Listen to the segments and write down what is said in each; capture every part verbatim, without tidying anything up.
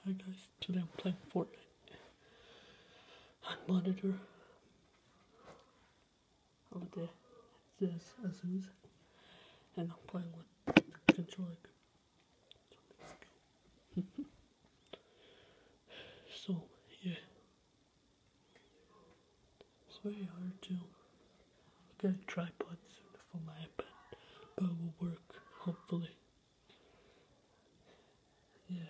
Hi guys, today I'm playing Fortnite on monitor. Over there it says Azus, and I'm playing with the controller. So yeah, it's very hard to get a tripod for my iPad, but it will work hopefully. Yeah.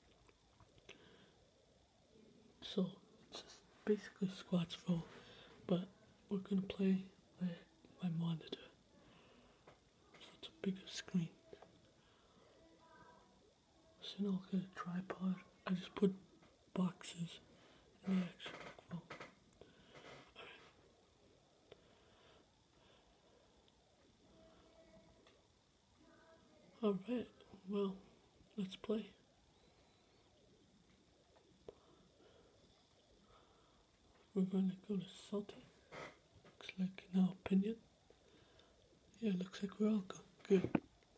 So it's just basically squats roll, but we're gonna play with my monitor, so it's a bigger screen. So now I'll get a tripod. I just put boxes in the actual phone. Alright, well, let's play. We're gonna go to Salty. Looks like, in our opinion. Yeah, looks like we're all go- good.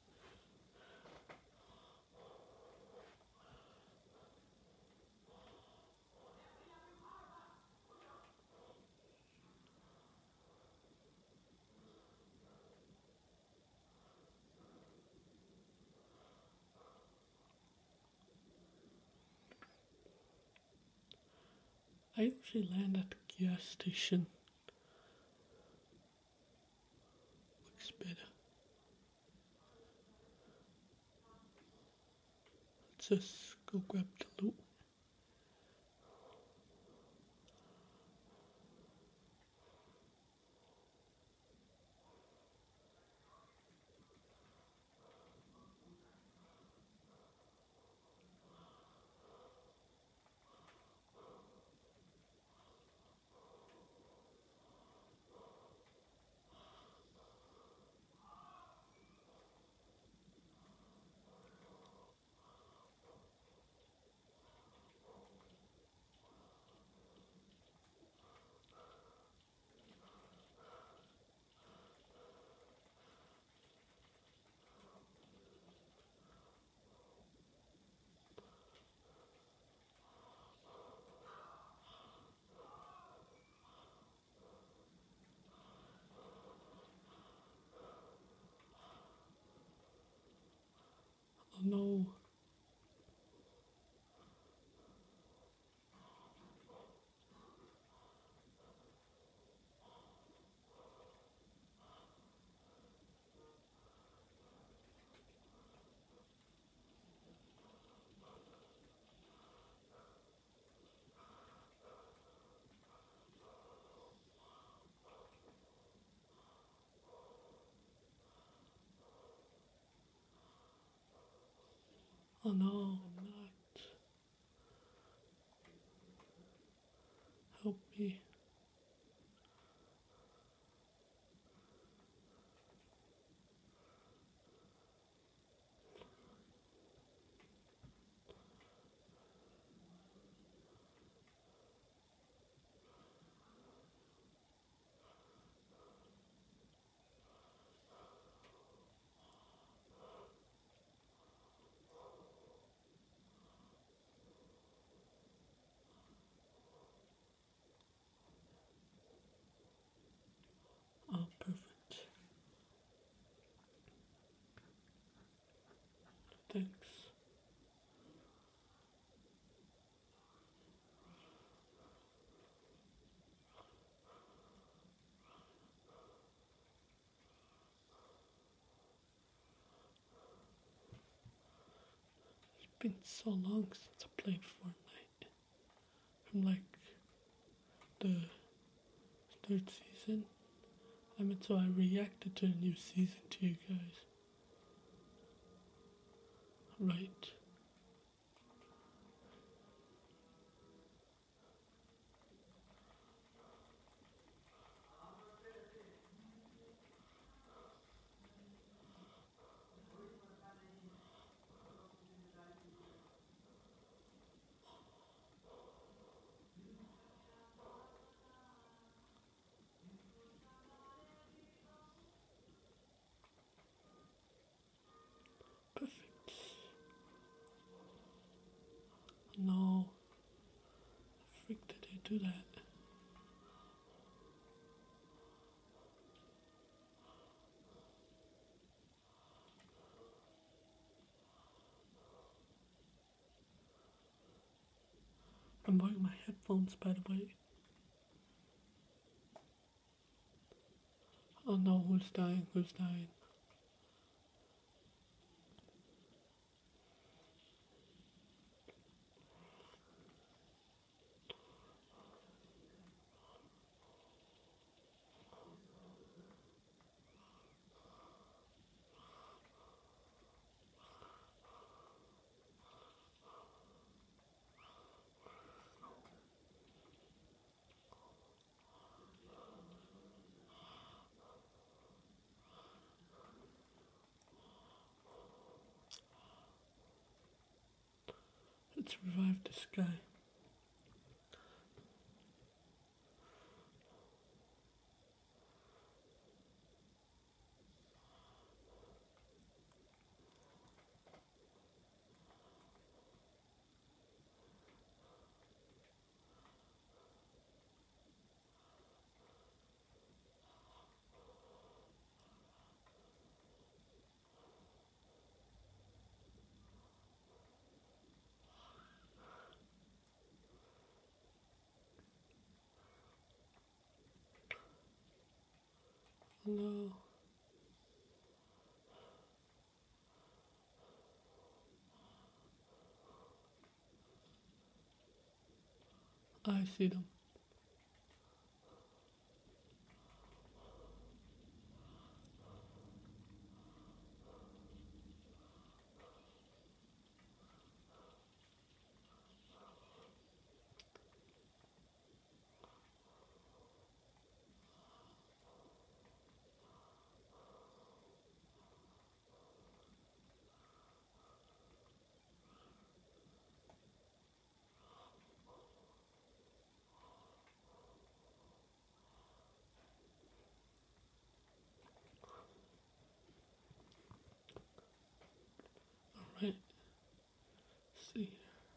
I usually land at the gas station. Looks better. Let's just go grab the loot. Oh no. Oh no, I'm not. Help me. Oh, perfect. Thanks. It's been so long since I played Fortnite. From like the third season. I mean, so I reacted to the new season to you guys. Right. Perfect. do that. I'm wearing my headphones, by the way. Oh no, who's dying? Who's dying? Let's revive this guy. No. I see them. Alright. See.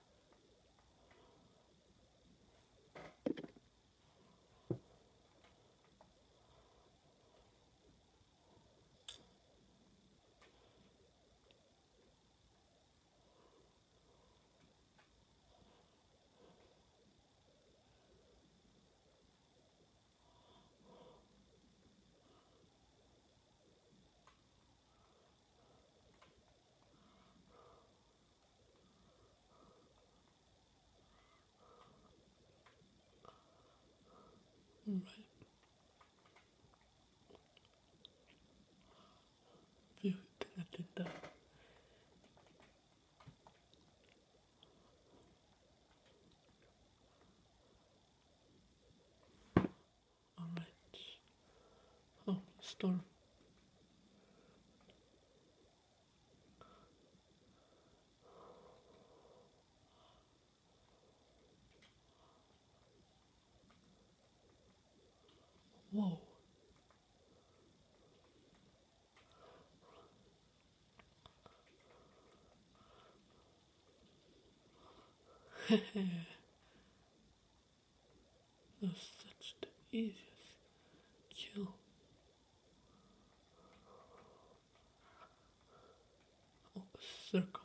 Alright. Phew, think I did that. Alright. Oh, storm. Whoa. That was such the easiest kill. Oh, a circle.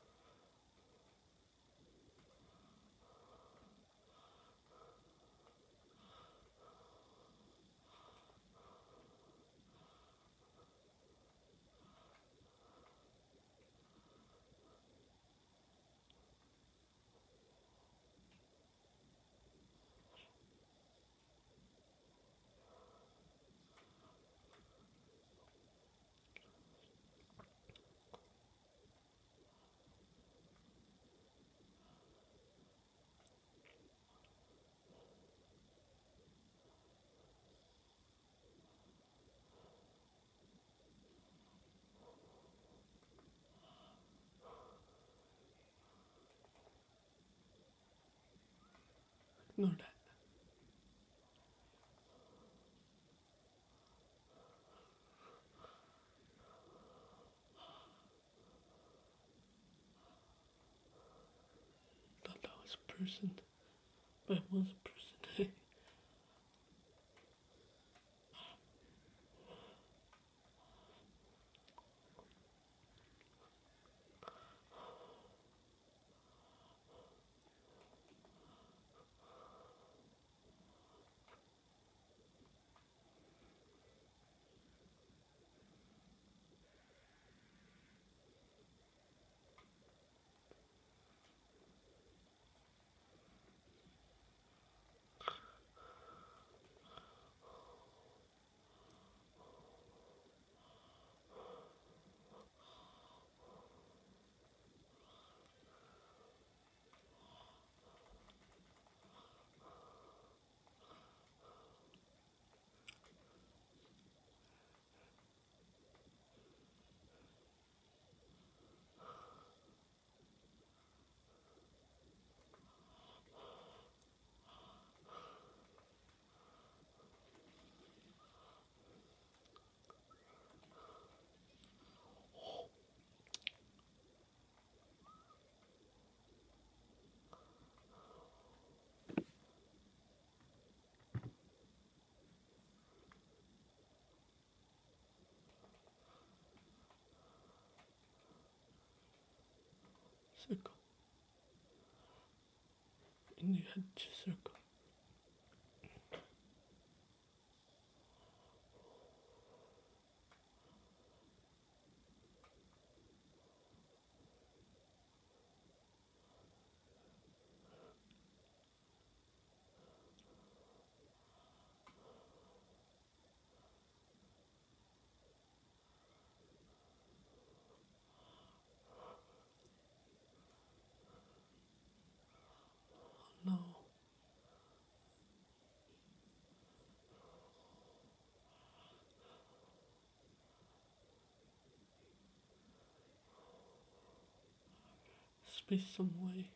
Ignore that. Thought that was a person, but it was a person. circle. In your head, just circle. No. Space some way.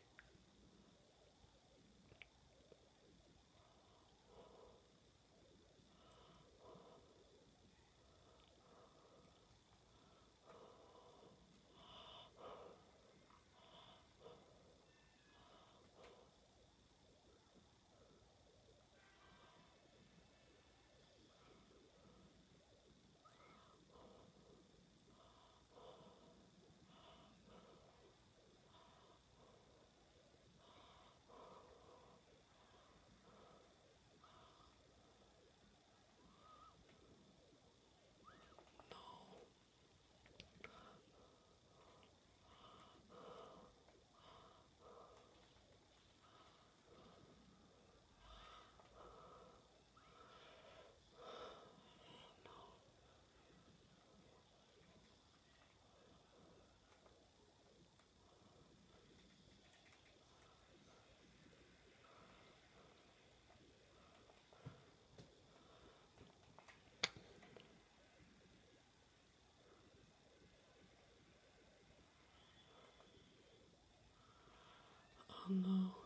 Oh no.